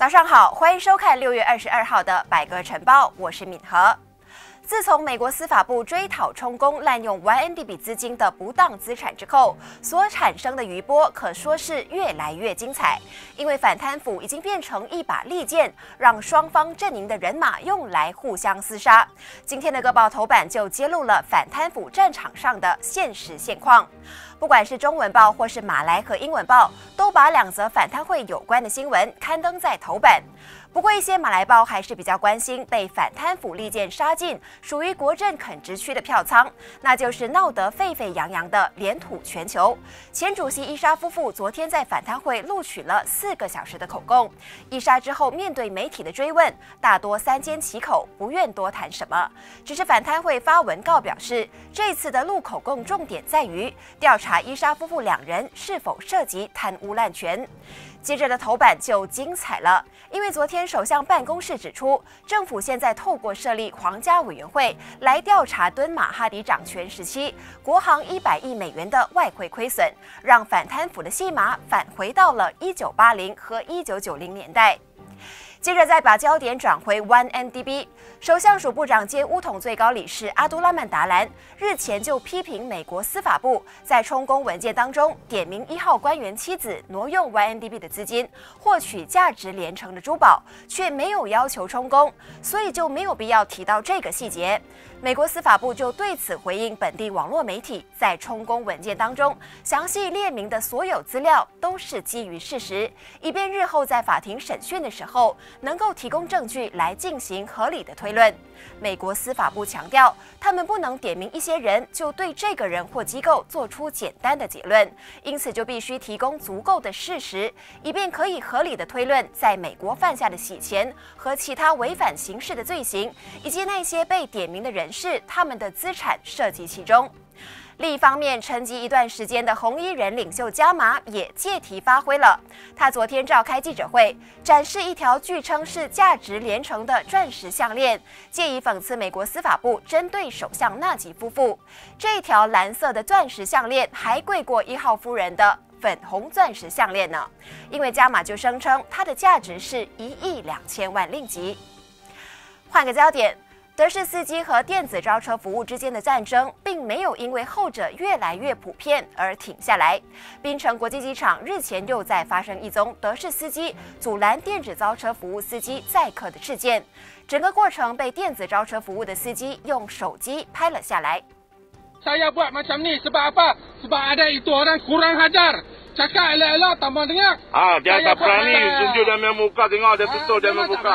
早上好，欢迎收看6月22号的百歌晨报，我是敏和。自从美国司法部追讨充公滥用 1MDB 资金的不当资产之后，所产生的余波可说是越来越精彩。因为反贪腐已经变成一把利剑，让双方阵营的人马用来互相厮杀。今天的各报头版就揭露了反贪腐战场上的现实现况。不管是中文报或是马来和英文报，都把2则反贪会有关的新闻刊登在头版。不过，一些马来报还是比较关心被反贪腐利剑杀进、属于国政垦殖区的票仓，那就是闹得沸沸扬扬的联土全球。前主席伊莎夫妇昨天在反贪会录取了4个小时的口供。伊莎之后面对媒体的追问，大多三缄其口，不愿多谈什么。只是反贪会发文告表示，这次的录口供重点在于调查伊莎夫妇2人是否涉及贪污滥权。接着的头版就精彩了，因为昨天首相办公室指出，政府现在透过设立皇家委员会来调查敦马哈迪掌权时期国行100亿美元的外汇亏损，让反贪腐的戏码返回到了1980和1990年代。接着再把焦点转回 1MDB， 首相署部长兼巫统最高理事阿都拉曼达兰日前就批评美国司法部在充公文件当中点名1号官员妻子挪用 1MDB 的资金获取价值连城的珠宝，却没有要求充公，所以就没有必要提到这个细节。美国司法部就对此回应本地网络媒体，在充公文件当中详细列明的所有资料都是基于事实，以便日后在法庭审讯的时候能够提供证据来进行合理的推论。美国司法部强调，他们不能点名一些人就对这个人或机构做出简单的结论，因此就必须提供足够的事实，以便可以合理的推论在美国犯下的洗钱和其他违反刑事的罪行，以及那些被点名的人士他们的资产涉及其中。另一方面，沉寂一段时间的红衣人领袖加马也借题发挥了。他昨天召开记者会，展示一条据称是价值连城的钻石项链，借以讽刺美国司法部针对首相纳吉夫妇。这条蓝色的钻石项链还贵过1号夫人的粉红钻石项链呢，因为加马就声称它的价值是1亿2000万令吉。换个焦点。德士司机和电子招车服务之间的战争，并没有因为后者越来越普遍而停下来。槟城国际机场日前又再发生一宗德士司机阻拦电子招车服务司机载客的事件，整个过程被电子招车服务的司机用手机拍了下来。 Saya buat macam ni sebab apa? Sebab ada itu orang kurang hajar. Cakap elok-elok tak mau dengar. Dia tak berani tunjuk dia punya muka, tengok dia betul dia punya muka.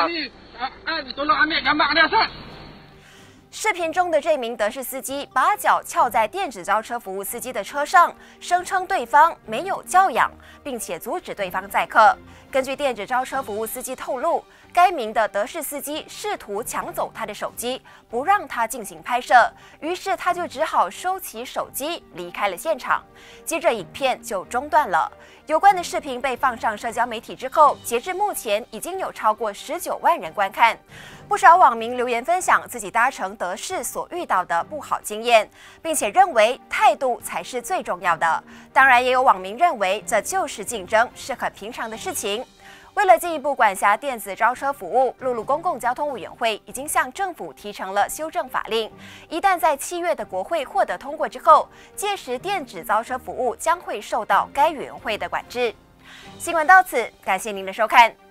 Tolong ambil gambar dia, Ustaz. 视频中的这名德士司机把脚翘在电子招车服务司机的车上，声称对方没有教养，并且阻止对方载客。根据电子招车服务司机透露，该名的德士司机试图抢走他的手机，不让他进行拍摄，于是他就只好收起手机离开了现场。接着影片就中断了。有关的视频被放上社交媒体之后，截至目前已经有超过19万人观看。不少网民留言分享自己搭乘德士所遇到的不好经验，并且认为态度才是最重要的。当然，也有网民认为这就是竞争，是很平常的事情。为了进一步管辖电子招车服务，陆路公共交通委员会已经向政府提成了修正法令，一旦在7月的国会获得通过之后，届时电子招车服务将会受到该委员会的管制。新闻到此，感谢您的收看。